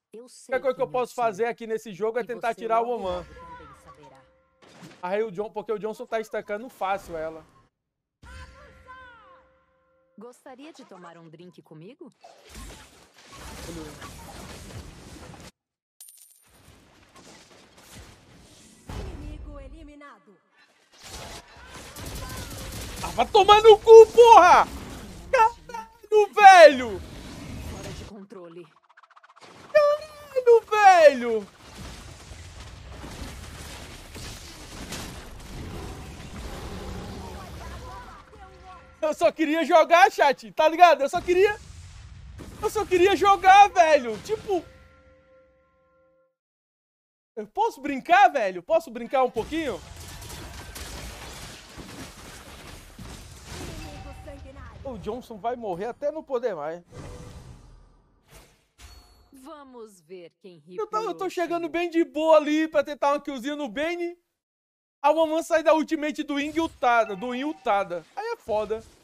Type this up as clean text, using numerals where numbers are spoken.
Eu A sei única coisa que eu quem posso sou. fazer aqui nesse jogo é E tentar você tirar o logo, Oman. logo também saberá. Aí porque o Johnson tá estancando fácil ela. Gostaria de tomar um drink comigo? Inimigo eliminado. Ah, vai tomar no cu, porra! Caralho, velho! Fora de controle. Caralho, velho! Eu só queria jogar, chat, tá ligado? Eu só queria jogar, velho. Tipo... Eu posso brincar, velho? Posso brincar um pouquinho? Inimigo sanguinário. O Johnson vai morrer até não poder mais. Vamos ver quem ri Eu por tô chegando último. bem de boa ali pra tentar uma killzinha no Bane. A Oman sai da ultimate do Ing ultada. Aí é foda.